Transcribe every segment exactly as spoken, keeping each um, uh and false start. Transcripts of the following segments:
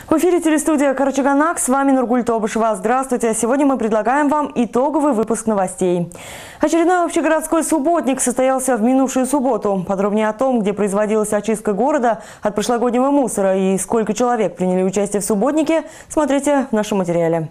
В эфире телестудия Карачаганак. С вами Нургуль Тобышева. Здравствуйте. Сегодня мы предлагаем вам итоговый выпуск новостей. Очередной общегородской субботник состоялся в минувшую субботу. Подробнее о том, где производилась очистка города от прошлогоднего мусора и сколько человек приняли участие в субботнике, смотрите в нашем материале.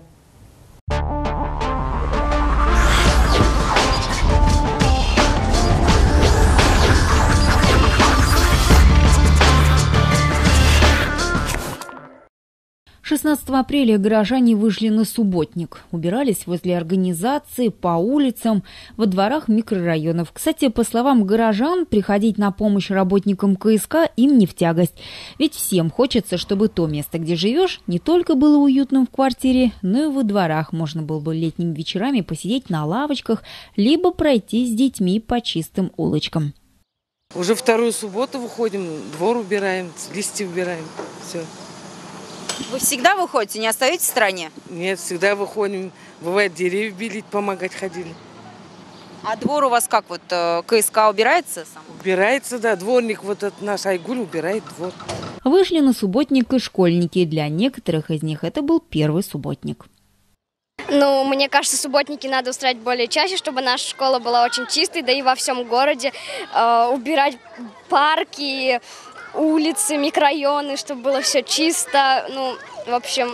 шестнадцатого апреля горожане вышли на субботник. Убирались возле организации, по улицам, во дворах микрорайонов. Кстати, по словам горожан, приходить на помощь работникам ка эс ка им не в тягость. Ведь всем хочется, чтобы то место, где живешь, не только было уютным в квартире, но и во дворах можно было бы летними вечерами посидеть на лавочках, либо пройти с детьми по чистым улочкам. Уже вторую субботу выходим, двор убираем, листья убираем, все. Вы всегда выходите, не остаетесь в стороне? Нет, всегда выходим. Бывает, деревья белить, помогать ходили. А двор у вас как, вот ка эс ка убирается сам? Убирается, да. Дворник, вот этот наш Айгуль убирает двор. Вышли на субботник и школьники. Для некоторых из них это был первый субботник. Ну, мне кажется, субботники надо устраивать более чаще, чтобы наша школа была очень чистой, да и во всем городе. Э, убирать парки, улицы, микрорайоны, чтобы было все чисто. Ну, в общем,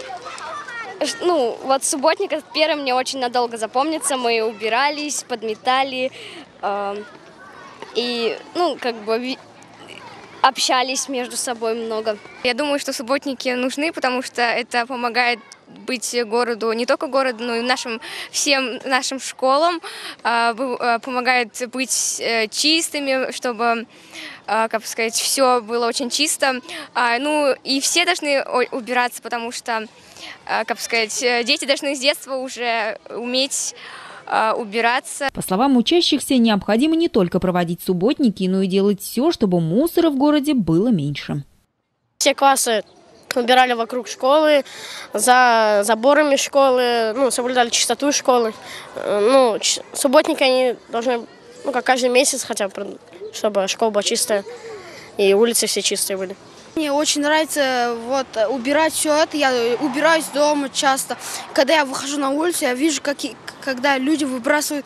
ну, вот субботник этот первый мне очень надолго запомнится. Мы убирались, подметали э, и, ну, как бы общались между собой много. Я думаю, что субботники нужны, потому что это помогает быть городу, не только городу, но и нашим, всем нашим школам, э, помогает быть э, чистыми, чтобы, э, как сказать, все было очень чисто. А, ну и все должны убираться, потому что, э, как сказать, дети должны с детства уже уметь э, убираться. По словам учащихся, необходимо не только проводить субботники, но и делать все, чтобы мусора в городе было меньше. Все классы убирали вокруг школы, за заборами школы, ну, соблюдали чистоту школы. Ну, субботники они должны, ну, как каждый месяц хотя бы, чтобы школа была чистая и улицы все чистые были. Мне очень нравится вот убирать все это. Я убираюсь дома часто. Когда я выхожу на улицу, я вижу, как, когда люди выбрасывают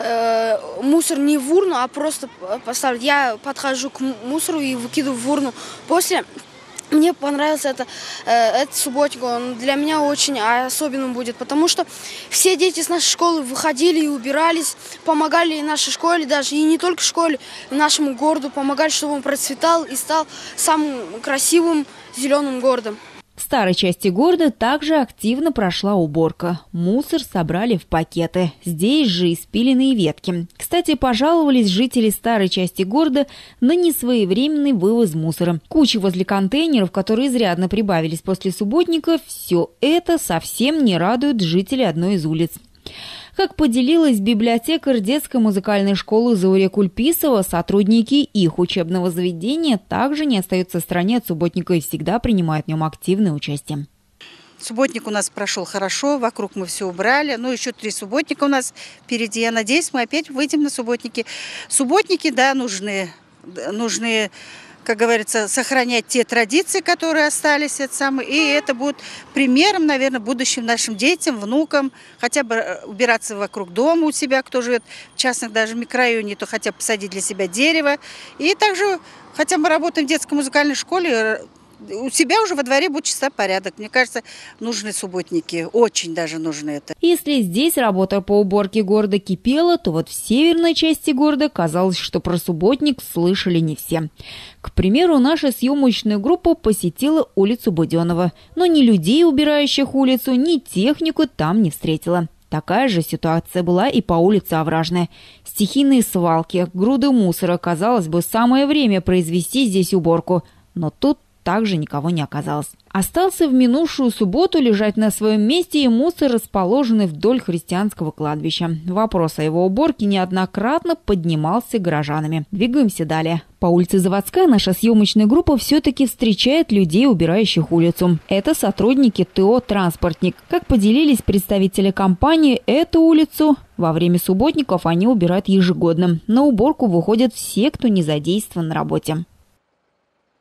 э, мусор не в урну, а просто поставляют. Я подхожу к мусору и выкидываю в урну. После мне понравился это, э, этот субботник, он для меня очень особенным будет, потому что все дети с нашей школы выходили и убирались, помогали нашей школе даже, и не только школе, нашему городу, помогали, чтобы он процветал и стал самым красивым зеленым городом. В старой части города также активно прошла уборка. Мусор собрали в пакеты. Здесь же и спиленные ветки. Кстати, пожаловались жители старой части города на несвоевременный вывоз мусора. Кучи возле контейнеров, которые изрядно прибавились после субботника, все это совсем не радует жителей одной из улиц. Как поделилась библиотекарь детской музыкальной школы Зауре Кульписова, сотрудники их учебного заведения также не остаются в стороне от субботника и всегда принимают в нем активное участие. Субботник у нас прошел хорошо, вокруг мы все убрали. Ну, еще три субботника у нас впереди. Я надеюсь, мы опять выйдем на субботники. Субботники, да, нужны, нужны, как говорится, сохранять те традиции, которые остались. Это самое, и это будет примером, наверное, будущим нашим детям, внукам. Хотя бы убираться вокруг дома у себя, кто живет в частных даже микрорайоне, то хотя бы посадить для себя дерево. И также, хотя мы работаем в детской музыкальной школе, у себя уже во дворе будет чистота, порядок. Мне кажется, нужны субботники. Очень даже нужны это. Если здесь работа по уборке города кипела, то вот в северной части города казалось, что про субботник слышали не все. К примеру, наша съемочная группа посетила улицу Буденова. Но ни людей, убирающих улицу, ни технику там не встретила. Такая же ситуация была и по улице Овражная. Стихийные свалки, груды мусора. Казалось бы, самое время произвести здесь уборку. Но тут также никого не оказалось. Остался в минувшую субботу лежать на своем месте и мусор, расположенный вдоль христианского кладбища. Вопрос о его уборке неоднократно поднимался горожанами. Двигаемся далее. По улице Заводская наша съемочная группа все-таки встречает людей, убирающих улицу. Это сотрудники ТО «Транспортник». Как поделились представители компании, эту улицу во время субботников они убирают ежегодно. На уборку выходят все, кто не задействован на работе.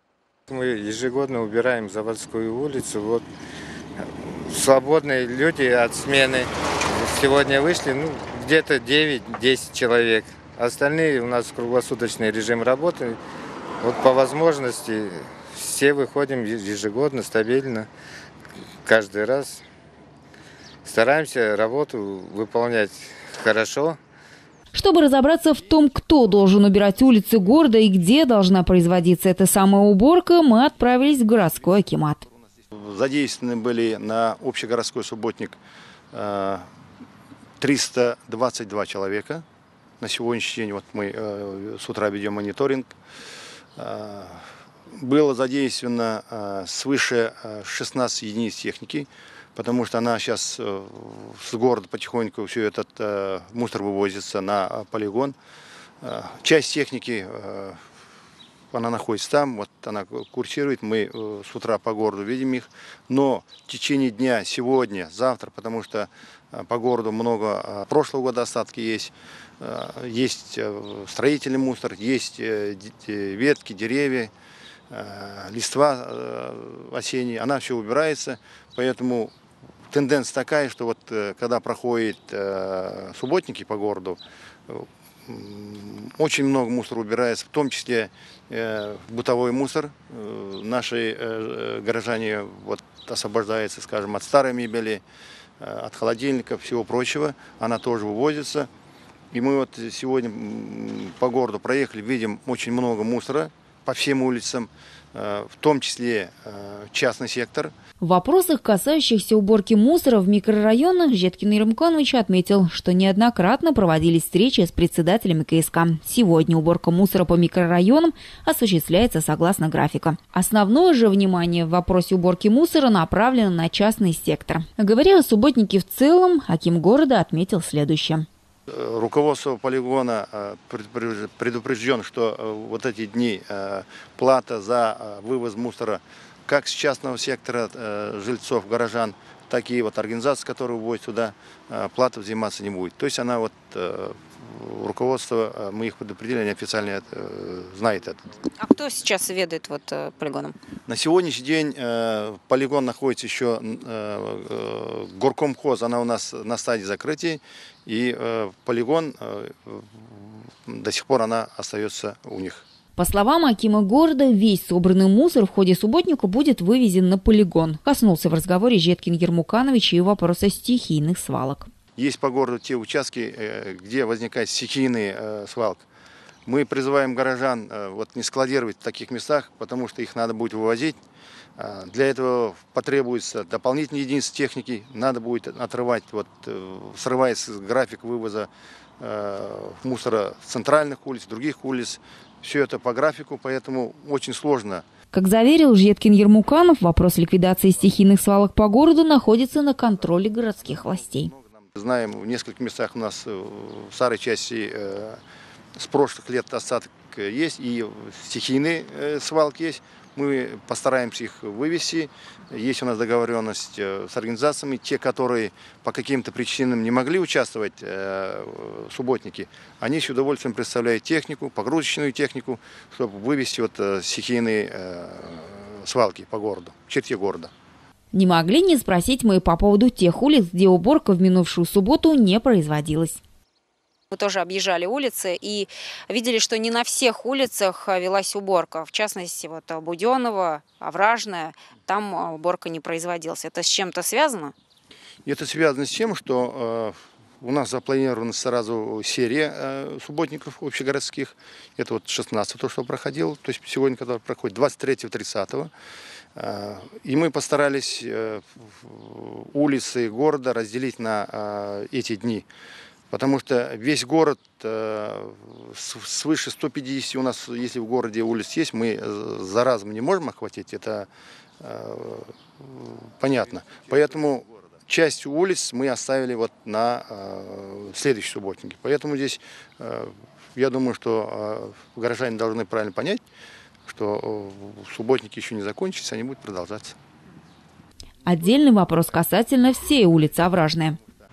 Мы ежегодно убираем Заводскую улицу. Вот свободные люди от смены сегодня вышли, ну, где-то девять-десять человек. Остальные у нас круглосуточный режим работы. Вот по возможности все выходим ежегодно, стабильно, каждый раз. Стараемся работу выполнять хорошо. Чтобы разобраться в том, кто должен убирать улицы города и где должна производиться эта самая уборка, мы отправились в городской акимат. Задействованы были на общегородской субботник триста двадцать два человека. На сегодняшний день вот мы с утра ведем мониторинг. Было задействовано свыше шестнадцати единиц техники, потому что она сейчас с города потихоньку все этот э, мусор вывозится на полигон. Э, часть техники, э, она находится там, вот она курсирует, мы э, с утра по городу видим их. Но в течение дня, сегодня, завтра, потому что э, по городу много э, прошлого года остатки есть, э, есть э, строительный мусор, есть э, ветки, деревья, э, листва э, осенние, она все убирается, поэтому тенденция такая, что вот когда проходят э, субботники по городу, э, очень много мусора убирается, в том числе э, бытовой мусор. Э, наши э, горожане вот, освобождаются, скажем, от старой мебели, э, от холодильников, всего прочего. Она тоже вывозится. И мы вот сегодня по городу проехали, видим очень много мусора по всем улицам, э, в том числе э, частный сектор. В вопросах, касающихся уборки мусора в микрорайонах, Жеткин Ермуканович отметил, что неоднократно проводились встречи с председателями ка эс ка. Сегодня уборка мусора по микрорайонам осуществляется согласно графика. Основное же внимание в вопросе уборки мусора направлено на частный сектор. Говоря о субботнике в целом, аким города отметил следующее. Руководство полигона предупрежден, что вот эти дни плата за вывоз мусора как с частного сектора жильцов, горожан, так и вот организаций, которые вводят сюда, плата взиматься не будет. То есть она вот, руководство, мы их предупредили, они официально это, знают это. А кто сейчас ведает вот полигоном? На сегодняшний день полигон находится еще, горкомхоз, она у нас на стадии закрытия, и полигон до сих пор она остается у них. По словам акима города, весь собранный мусор в ходе субботника будет вывезен на полигон. Коснулся в разговоре Жеткин Ермуканович и вопроса стихийных свалок. Есть по городу те участки, где возникает стихийная свалка. Мы призываем горожан вот, не складировать в таких местах, потому что их надо будет вывозить. Для этого потребуется дополнительные единицы техники. Надо будет отрывать, вот, срывается график вывоза мусора с центральных улиц, других улиц. Все это по графику, поэтому очень сложно. Как заверил Жеткин Ермуканов, вопрос ликвидации стихийных свалок по городу находится на контроле городских властей. Знаем, в нескольких местах у нас в старой части э, с прошлых лет остаток есть, и стихийные э, свалки есть. Мы постараемся их вывести. Есть у нас договоренность с организациями. Те, которые по каким-то причинам не могли участвовать, э, субботники, они с удовольствием представляют технику, погрузочную технику, чтобы вывести вот, э, стихийные э, свалки по городу, в черте города. Не могли не спросить мы по поводу тех улиц, где уборка в минувшую субботу не производилась. Мы тоже объезжали улицы и видели, что не на всех улицах велась уборка. В частности, вот Буденова, Овражная, там уборка не производилась. Это с чем-то связано? Это связано с тем, что э, у нас запланирована сразу серия э, субботников общегородских. Это вот шестнадцатого, то, что проходило. То есть сегодня, когда проходит двадцать третьего тридцатого. Э, и мы постарались э, улицы города разделить на э, эти дни. Потому что весь город, э, свыше ста пятидесяти у нас, если в городе улиц есть, мы за разом не можем охватить, это э, понятно. Поэтому часть улиц мы оставили вот на э, следующие субботники. Поэтому здесь, э, я думаю, что э, горожане должны правильно понять, что э, субботники еще не закончились, они будут продолжаться. Отдельный вопрос касательно всей улицы Овражная.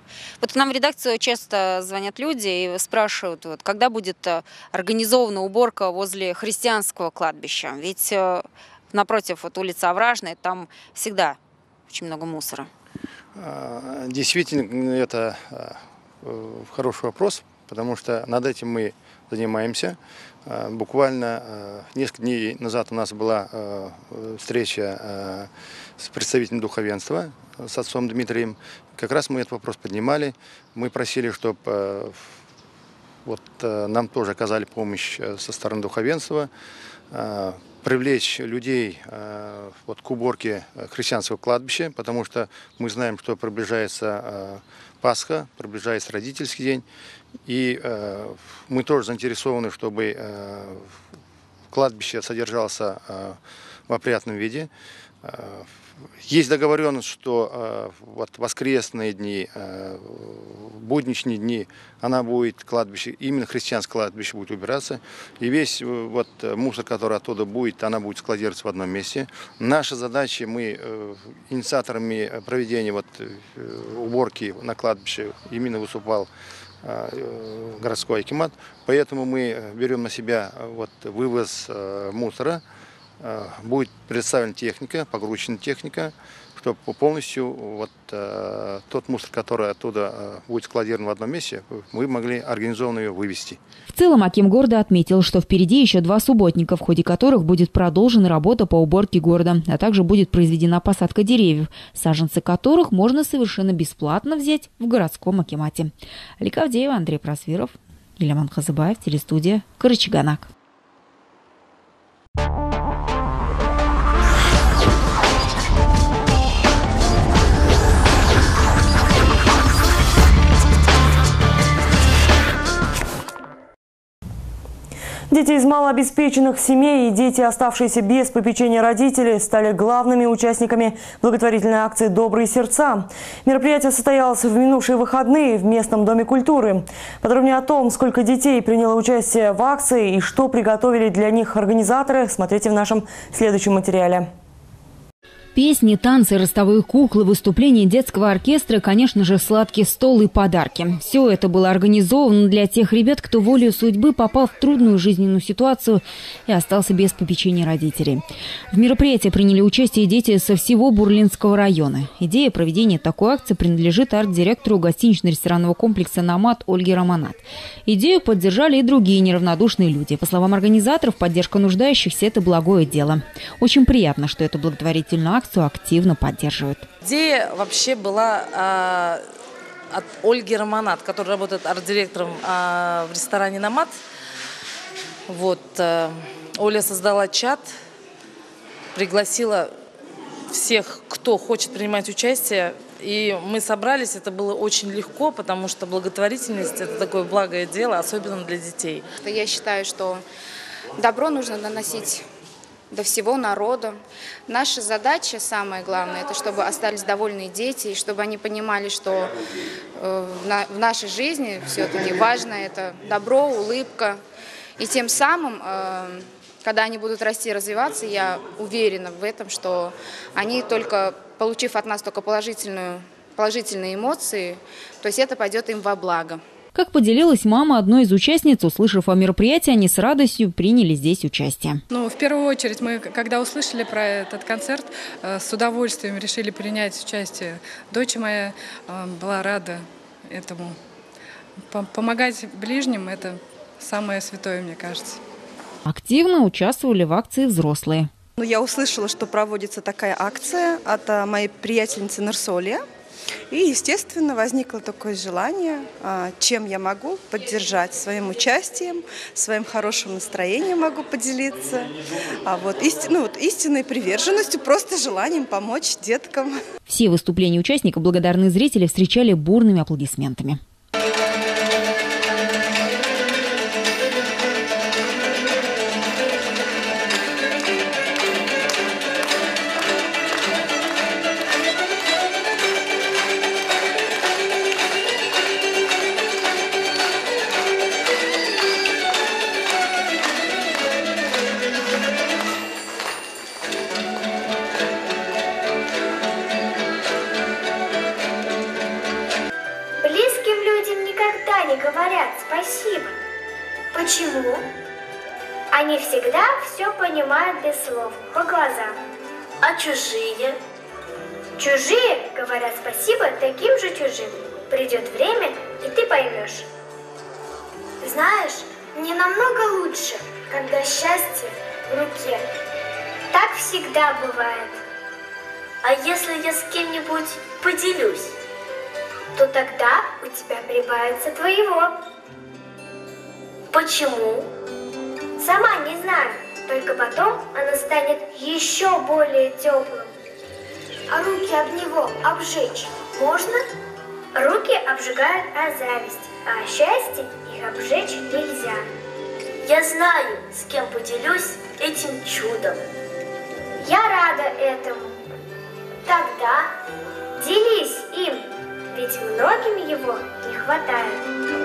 Вот к нам в редакцию часто звонят люди и спрашивают, вот, когда будет организована уборка возле христианского кладбища. Ведь напротив вот, улицы Овражной там всегда очень много мусора. Действительно, это хороший вопрос, потому что над этим мы занимаемся. Буквально несколько дней назад у нас была встреча с представителем духовенства, с отцом Дмитрием. Как раз мы этот вопрос поднимали. Мы просили, чтобы вот, нам тоже оказали помощь со стороны духовенства, привлечь людей вот, к уборке христианского кладбища, потому что мы знаем, что приближается Пасха, приближается родительский день, и мы тоже заинтересованы, чтобы кладбище содержалось в опрятном виде. Есть договоренность, что вот, воскресные дни, будничные дни, она будет кладбище, именно христианское кладбище будет убираться. И весь вот, мусор, который оттуда будет, она будет складироваться в одном месте. Наша задача, мы инициаторами проведения вот, уборки на кладбище именно выступал городской акимат. Поэтому мы берем на себя вот, вывоз мусора. Будет представлена техника, погрузчная техника, чтобы полностью вот, э, тот мусор, который оттуда э, будет складирован в одном месте, мы могли организованно ее вывести. В целом аким города отметил, что впереди еще два субботника, в ходе которых будет продолжена работа по уборке города, а также будет произведена посадка деревьев, саженцы которых можно совершенно бесплатно взять в городском акимате. Лика Авдеева, Андрей Просвиров, Ильяман Хазыбаев, телестудия Карачаганак. Дети из малообеспеченных семей и дети, оставшиеся без попечения родителей, стали главными участниками благотворительной акции «Добрые сердца». Мероприятие состоялось в минувшие выходные в местном доме культуры. Подробнее о том, сколько детей приняло участие в акции и что приготовили для них организаторы, смотрите в нашем следующем материале. Песни, танцы, ростовые куклы, выступления детского оркестра, конечно же, сладкий стол и подарки. Все это было организовано для тех ребят, кто волею судьбы попал в трудную жизненную ситуацию и остался без попечения родителей. В мероприятии приняли участие дети со всего Бурлинского района. Идея проведения такой акции принадлежит арт-директору гостинично-ресторанного комплекса «Намат» Ольге Романат. Идею поддержали и другие неравнодушные люди. По словам организаторов, поддержка нуждающихся – это благое дело. Очень приятно, что эту благотворительную акцию активно поддерживают. Идея вообще была э, от Ольги Романат, которая работает арт-директором э, в ресторане «Намат». Вот, э, Оля создала чат, пригласила всех, кто хочет принимать участие. И мы собрались, это было очень легко, потому что благотворительность – это такое благое дело, особенно для детей. Я считаю, что добро нужно наносить до всего народа. Наша задача, самое главное, это чтобы остались довольные дети, и чтобы они понимали, что э, на, в нашей жизни все-таки важно это добро, улыбка. И тем самым, э, когда они будут расти и развиваться, я уверена в этом, что они только, получив от нас только положительную, положительные эмоции, то есть это пойдет им во благо. Как поделилась мама одной из участниц, услышав о мероприятии, они с радостью приняли здесь участие. Ну, в первую очередь, мы, когда услышали про этот концерт, с удовольствием решили принять участие. Дочь моя была рада этому. Помогать ближним – это самое святое, мне кажется. Активно участвовали в акции взрослые. Ну, я услышала, что проводится такая акция от моей приятельницы Нурсолия. И, естественно, возникло такое желание, чем я могу поддержать своим участием, своим хорошим настроением могу поделиться, а вот, истин, ну, вот истинной приверженностью, просто желанием помочь деткам. Все выступления участников благодарные зрители встречали бурными аплодисментами. спасибо. Почему? Они всегда все понимают без слов, по глазам. А чужие? Чужие говорят спасибо таким же чужим. Придет время, и ты поймешь. Знаешь, мне намного лучше, когда счастье в руке. Так всегда бывает. А если я с кем-нибудь поделюсь, то тогда у тебя прибавится твоего. Почему? Сама не знаю, только потом оно станет еще более теплым. А руки об него обжечь можно? Руки обжигают от зависти, а счастье их обжечь нельзя. Я знаю, с кем поделюсь этим чудом. Я рада этому. Тогда делись им, ведь многим его не хватает.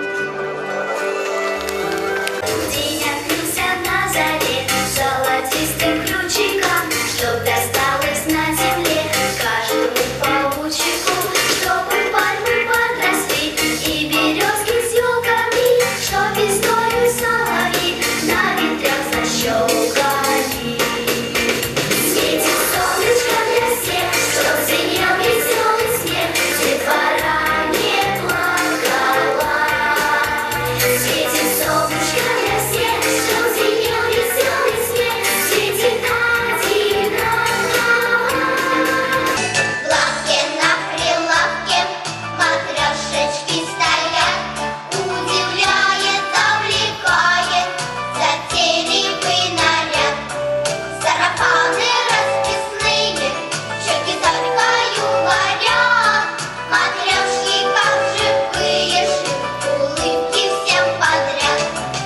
День открылся на заре золотистым ключиком, чтоб досталось на земле каждому паучику, чтобы пальмы подросли и березки с елками, чтоб историю соловьи на ветрах защелкали. Светит солнышко для всех, чтоб звенел веселый смех, детвора не плакала. Светит солнышко для всех, чтоб звенел веселый смех, светит одинаково. В лавке на прилавке матрешечки стоят, удивляет, завлекает затейливый наряд. Сарафаны расписные, щеки только говорят, матрешки как живые, шлют улыбки всем подряд.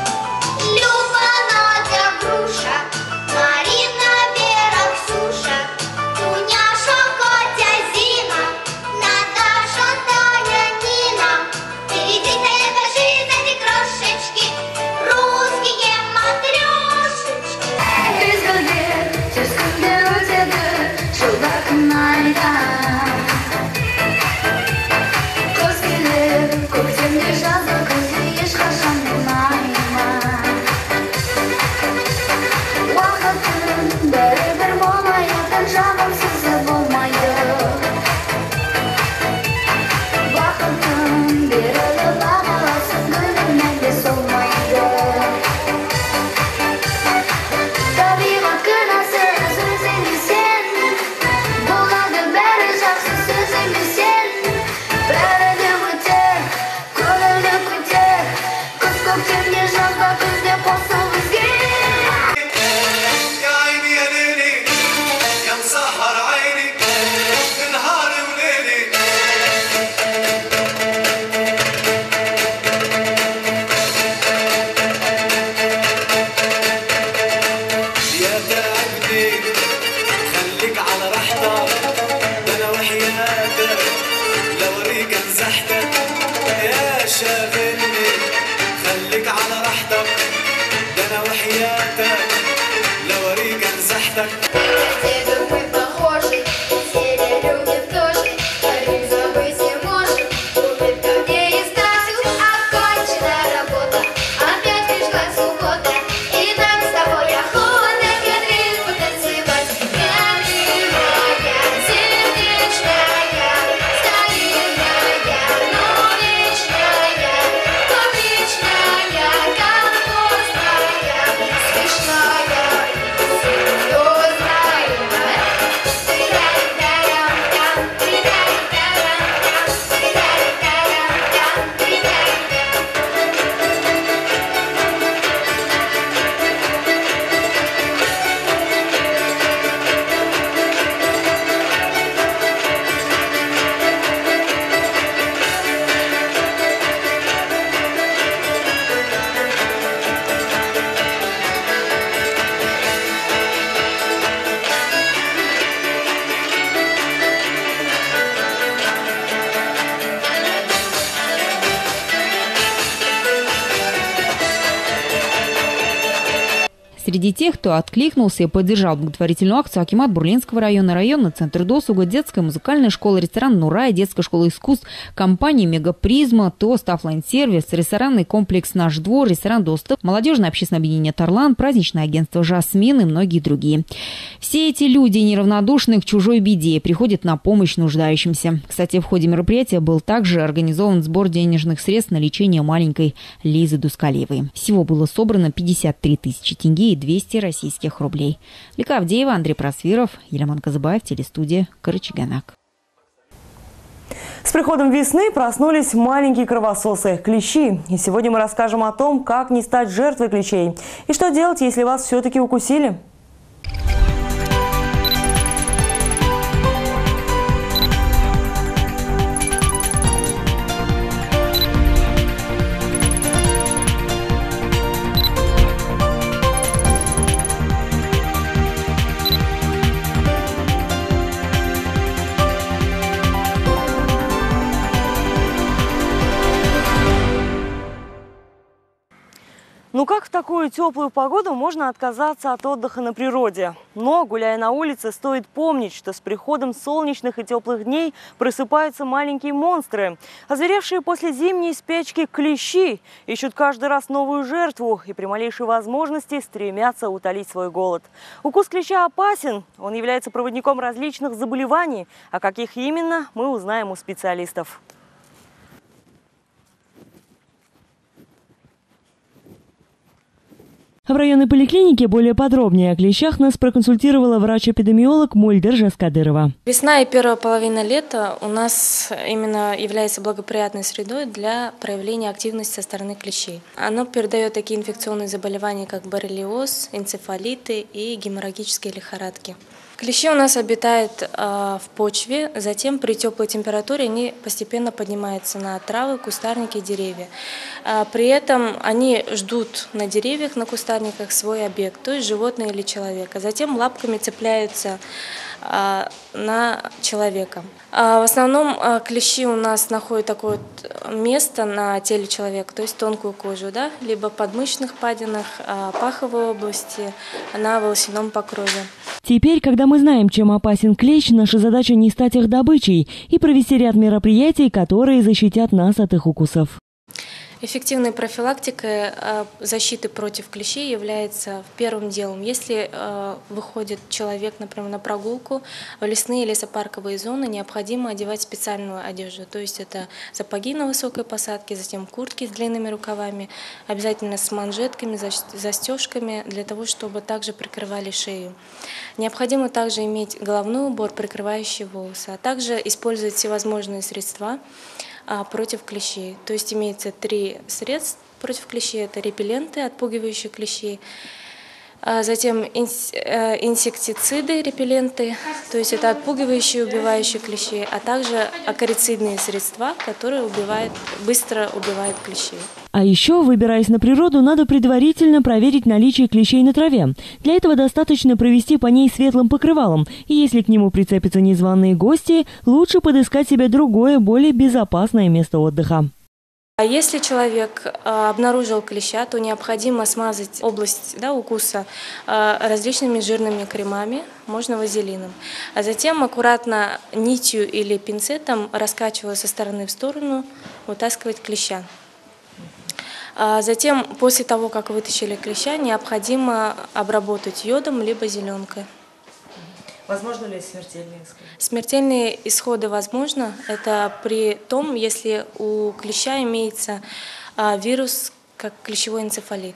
Люба, Надя, Груша, Марина, Вера, Ксюша, Дуняша, Катя, Зина, Наташа, Таня, Нина. Впереди-то этажи, сзади крошечки, русские матрешечки. Смешная, серьезная. Среди тех, кто откликнулся и поддержал благотворительную акцию, акимат Бурлинского района, районный центр досуга, детская музыкальная школа, ресторан «Нура» и детская школа искусств, компании «Мегапризма», ТОСТ, «Оффлайн-сервис», ресторанный комплекс «Наш двор», ресторан «Доступ», молодежное общественное объединение «Тарлан», праздничное агентство «Жасмин» и многие другие. Все эти люди, неравнодушные к чужой беде, приходят на помощь нуждающимся. Кстати, в ходе мероприятия был также организован сбор денежных средств на лечение маленькой Лизы Дускалиевой. Всего было собрано пятьдесят три тысячи тенге и двести российских рублей. Лика Авдеева, Андрей Просвиров, Елеман Казыбаев, телестудия Карачаганак. С приходом весны проснулись маленькие кровососы – клещи. И сегодня мы расскажем о том, как не стать жертвой клещей и что делать, если вас все-таки укусили. Ну как в такую теплую погоду можно отказаться от отдыха на природе? Но, гуляя на улице, стоит помнить, что с приходом солнечных и теплых дней просыпаются маленькие монстры. Озверевшие после зимней спячки клещи ищут каждый раз новую жертву и при малейшей возможности стремятся утолить свой голод. Укус клеща опасен, он является проводником различных заболеваний, а каких именно, мы узнаем у специалистов. В районной поликлинике более подробнее о клещах нас проконсультировала врач-эпидемиолог Мольдер Жаскадырова. Весна и первая половина лета у нас именно является благоприятной средой для проявления активности со стороны клещей. Оно передает такие инфекционные заболевания, как боррелиоз, энцефалиты и геморрагические лихорадки. Клещи у нас обитают э, в почве, затем при теплой температуре они постепенно поднимаются на травы, кустарники, деревья. Э, при этом они ждут на деревьях, на кустарниках свой объект, то есть животное или человека. Затем лапками цепляются э, на человека. Э, в основном э, клещи у нас находят такое вот место на теле человека, то есть тонкую кожу, да, либо в подмышечных падинах, э, паховой области, на волосяном покрове. Теперь, когда мы знаем, чем опасен клещ, наша задача не стать их добычей и провести ряд мероприятий, которые защитят нас от их укусов. Эффективной профилактикой защиты против клещей является первым делом. Если выходит человек, например, на прогулку в лесные лесопарковые зоны, необходимо одевать специальную одежду. То есть это сапоги на высокой посадке, затем куртки с длинными рукавами, обязательно с манжетками, застежками, для того, чтобы также прикрывали шею. Необходимо также иметь головной убор, прикрывающий волосы, а также использовать всевозможные средства против клещей. То есть имеется три средства против клещей. Это репелленты, отпугивающие клещей. Затем инсектициды, репелленты, то есть это отпугивающие, убивающие клещей, а также акарицидные средства, которые убивают, быстро убивают клещей. А еще, выбираясь на природу, надо предварительно проверить наличие клещей на траве. Для этого достаточно провести по ней светлым покрывалом. И если к нему прицепятся незваные гости, лучше подыскать себе другое, более безопасное место отдыха. А если человек э, обнаружил клеща, то необходимо смазать область, да, укуса э, различными жирными кремами, можно вазелином. А затем аккуратно нитью или пинцетом, раскачивая со стороны в сторону, вытаскивать клеща. А затем, после того, как вытащили клеща, необходимо обработать йодом либо зеленкой. Возможно ли смертельные исходы? Смертельные исходы возможно. Это при том, если у клеща имеется а, вирус, как клещевой энцефалит.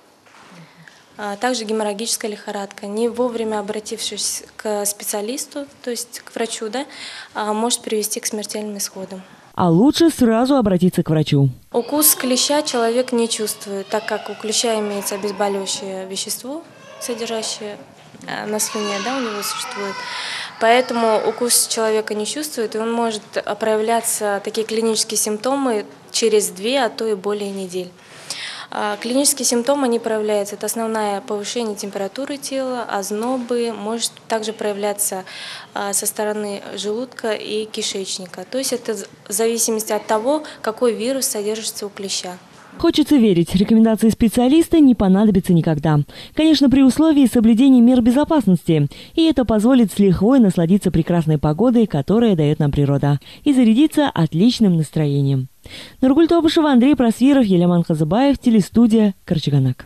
А также геморрагическая лихорадка. Не вовремя обратившись к специалисту, то есть к врачу, да, а, может привести к смертельным исходам. А лучше сразу обратиться к врачу. Укус клеща человек не чувствует, так как у клеща имеется обезболивающее вещество, содержащее на слюне, да, у него существует. Поэтому укус человека не чувствует, и он может проявляться, такие клинические симптомы, через две, а то и более недель. Клинические симптомы не проявляются. Это основное повышение температуры тела, ознобы, может также проявляться со стороны желудка и кишечника. То есть это в зависимости от того, какой вирус содержится у клеща. Хочется верить, рекомендации специалиста не понадобятся никогда. Конечно, при условии соблюдения мер безопасности. И это позволит с лихвой насладиться прекрасной погодой, которая дает нам природа, и зарядиться отличным настроением. Нургуль Тобышева, Андрей Просвиров, Еляман Хазыбаев, телестудия Карачаганак.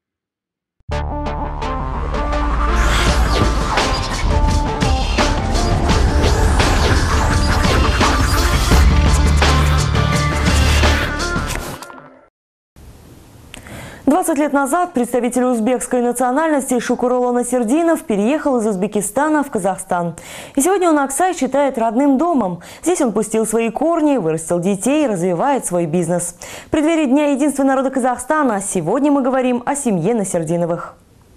двадцать лет назад представитель узбекской национальности Шукуроло Насердинов переехал из Узбекистана в Казахстан. И сегодня он Аксай считает родным домом. Здесь он пустил свои корни, вырастил детей и развивает свой бизнес. В преддверии Дня единства народа Казахстана сегодня мы говорим о семье Насердиновых.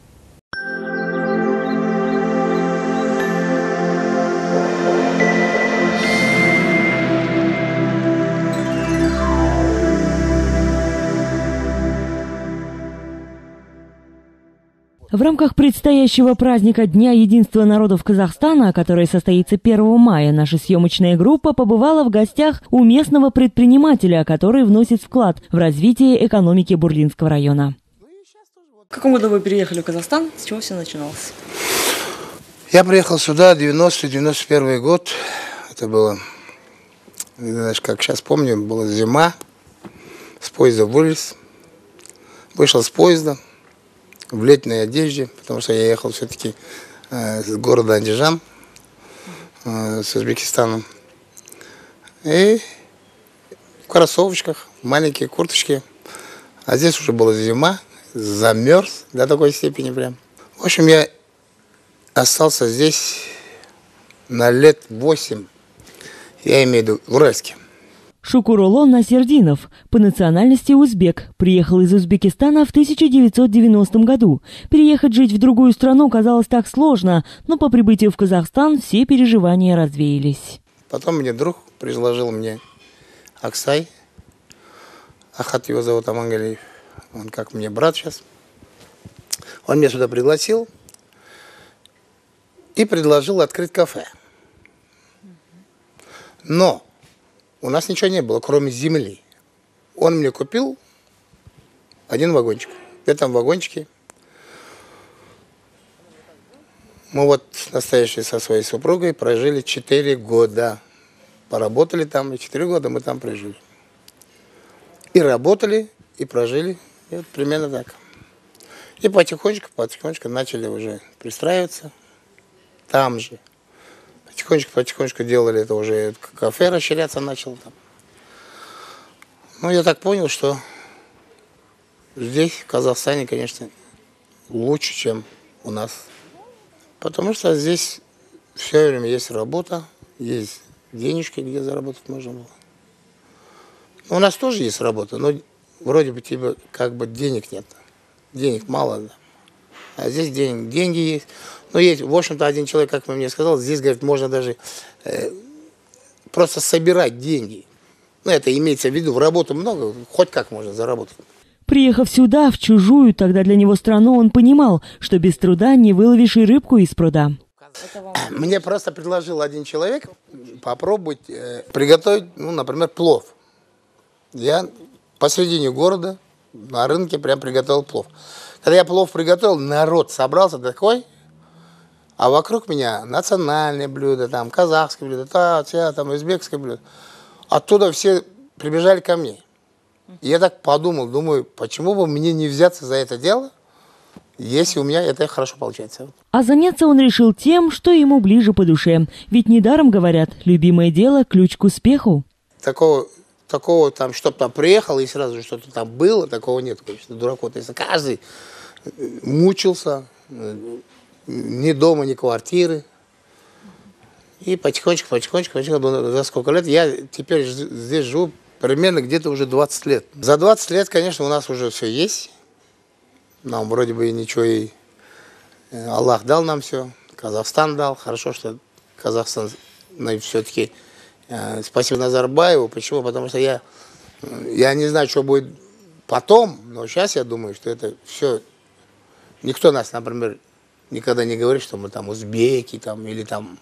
В рамках предстоящего праздника Дня единства народов Казахстана, который состоится первого мая, наша съемочная группа побывала в гостях у местного предпринимателя, который вносит вклад в развитие экономики Бурлинского района. В каком году вы переехали в Казахстан? С чего все начиналось? Я приехал сюда девяностый — девяносто первый год. Это было, знаешь, как сейчас помню, была зима. С поезда вылез. Вышел с поезда в летной одежде, потому что я ехал все-таки э, с города Андижан, э, с Узбекистаном. И в кроссовочках, маленькие курточки. А здесь уже была зима, замерз до такой степени прям. В общем, я остался здесь на лет восемь, я имею в виду в Уральске. Шукуроло Насердинов, по национальности узбек, приехал из Узбекистана в тысяча девятьсот девяностом году. Переехать жить в другую страну казалось так сложно, но по прибытию в Казахстан все переживания развеялись. Потом мне друг предложил мне Аксай, Ахат его зовут, Амангалиев, он как мне брат сейчас. Он меня сюда пригласил и предложил открыть кафе. Но у нас ничего не было, кроме земли. Он мне купил один вагончик. В этом вагончике мы вот настоящие со своей супругой прожили четыре года. Поработали там, и четыре года мы там прожили. И работали, и прожили. И вот примерно так. И потихонечку, потихонечку начали уже пристраиваться там же. Потихонечку-потихонечку делали это уже, кафе расширяться начало там. Ну, я так понял, что здесь, в Казахстане, конечно, лучше, чем у нас. Потому что здесь все время есть работа, есть денежки, где заработать можно было. У нас тоже есть работа, но вроде бы тебе как бы денег нет. Денег мало, да. А здесь денег, деньги есть. Но есть, в общем-то, один человек, как мне сказал, здесь, говорит, можно даже э, просто собирать деньги. Ну, это имеется в виду, в работу много, хоть как можно заработать. Приехав сюда, в чужую, тогда для него страну, он понимал, что без труда не выловишь и рыбку из пруда. Мне просто предложил один человек попробовать э, приготовить, ну, например, плов. Я посредине города на рынке прям приготовил плов. Когда я плов приготовил, народ собрался такой, а вокруг меня национальные блюда, там, казахские блюда, та, та, там, узбекское блюдо. Оттуда все прибежали ко мне. И я так подумал, думаю, почему бы мне не взяться за это дело, если у меня это хорошо получается. А заняться он решил тем, что ему ближе по душе. Ведь недаром говорят, любимое дело – ключ к успеху. Такого, такого там, чтоб там приехал и сразу же что-то там было, такого нет, конечно, дураков. Если каждый мучился, ни дома, ни квартиры. И потихонечку, потихонечку, потихонечку, за сколько лет, я теперь здесь живу примерно где-то уже двадцать лет. За двадцать лет, конечно, у нас уже все есть. Нам вроде бы ничего и Аллах дал нам все, Казахстан дал. Хорошо, что Казахстан, ну, все-таки э, спасибо Назарбаеву. Почему? Потому что я, я не знаю, что будет потом, но сейчас я думаю, что это все... Никто нас, например, никогда не говорит, что мы там узбеки там, или там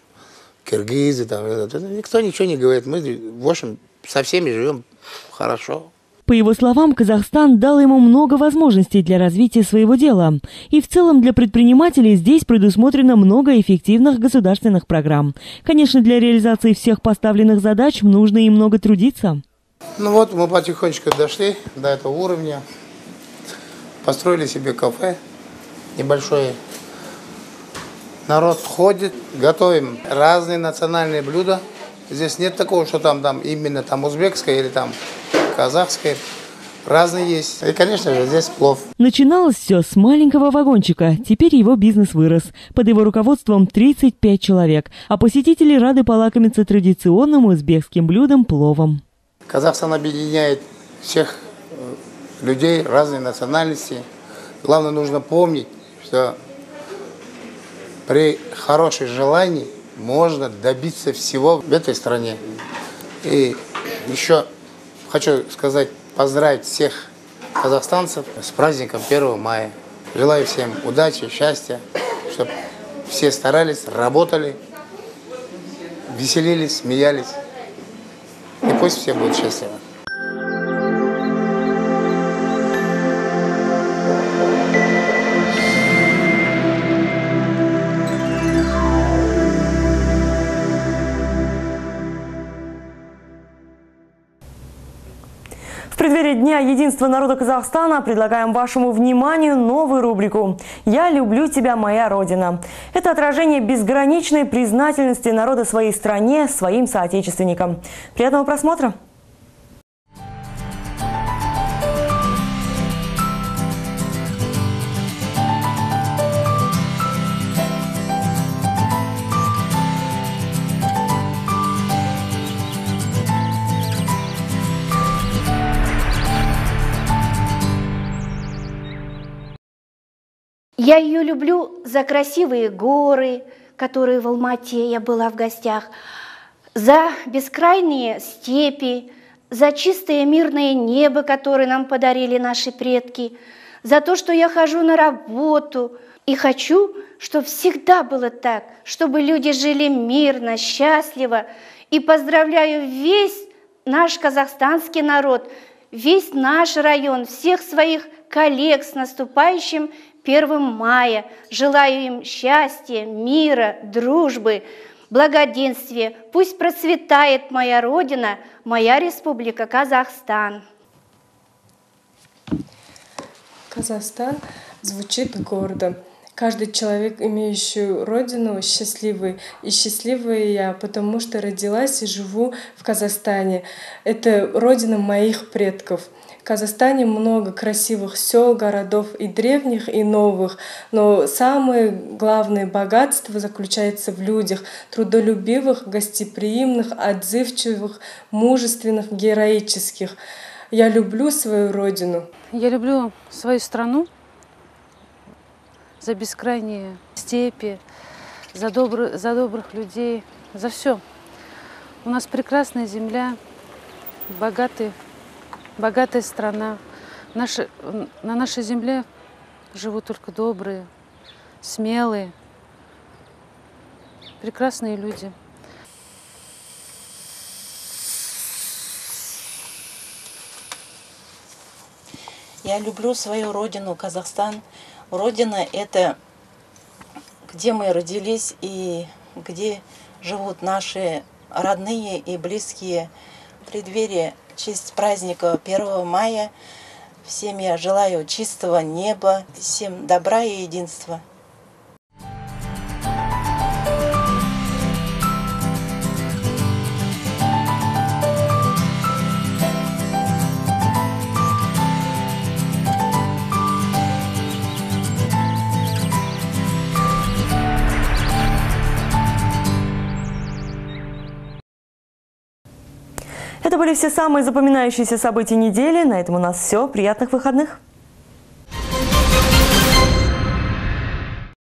киргизы. Там, никто ничего не говорит. Мы, в общем, со всеми живем хорошо. По его словам, Казахстан дал ему много возможностей для развития своего дела. И в целом для предпринимателей здесь предусмотрено много эффективных государственных программ. Конечно, для реализации всех поставленных задач нужно и много трудиться. Ну вот, мы потихонечку дошли до этого уровня. Построили себе кафе небольшое. Народ ходит, готовим разные национальные блюда. Здесь нет такого, что там, там именно там узбекское или там казахское. Разные есть. И, конечно же, здесь плов. Начиналось все с маленького вагончика. Теперь его бизнес вырос. Под его руководством тридцать пять человек. А посетители рады полакомиться традиционным узбекским блюдом пловом. Казахстан объединяет всех людей разной национальности. Главное, нужно помнить, что при хорошем желании можно добиться всего в этой стране. И еще хочу сказать, поздравить всех казахстанцев с праздником первого мая. Желаю всем удачи, счастья, чтобы все старались, работали, веселились, смеялись. И пусть все будут счастливы. В преддверии Дня единства народа Казахстана предлагаем вашему вниманию новую рубрику «Я люблю тебя, моя Родина». Это отражение безграничной признательности народа своей стране, своим соотечественникам. Приятного просмотра! Я ее люблю за красивые горы, которые в Алмате, я была в гостях, за бескрайние степи, за чистое мирное небо, которое нам подарили наши предки, за то, что я хожу на работу и хочу, чтобы всегда было так, чтобы люди жили мирно, счастливо. И поздравляю весь наш казахстанский народ, весь наш район, всех своих коллег с наступающим первым мая. Желаю им счастья, мира, дружбы, благоденствия. Пусть процветает моя Родина, моя Республика Казахстан. Казахстан звучит гордо. Каждый человек, имеющий родину, счастливый. И счастливая я, потому что родилась и живу в Казахстане. Это родина моих предков. В Казахстане много красивых сел, городов и древних, и новых. Но самое главное богатство заключается в людях, трудолюбивых, гостеприимных, отзывчивых, мужественных, героических. Я люблю свою родину. Я люблю свою страну за бескрайние степи, за, добры, за добрых людей, за все. У нас прекрасная земля, богатый, богатая страна. Наши, на нашей земле живут только добрые, смелые, прекрасные люди. Я люблю свою родину, Казахстан. Родина – это где мы родились и где живут наши родные и близкие. В преддверии честь праздника первого мая всем я желаю чистого неба, всем добра и единства. Это были все самые запоминающиеся события недели. На этом у нас все. Приятных выходных!